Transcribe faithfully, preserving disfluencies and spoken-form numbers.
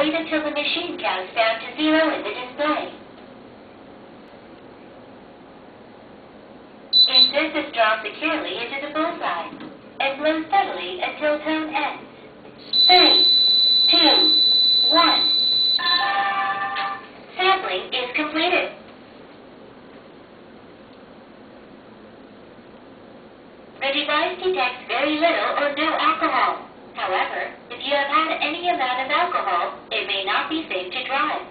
wait until the machine counts down to zero in the display. Insert the straw securely into the bullseye and blow steadily until tone ends. Three, two, one. Sampling is completed. The device detects very little or no alcohol. However, if you have had any amount of alcohol, it may not be safe to drive.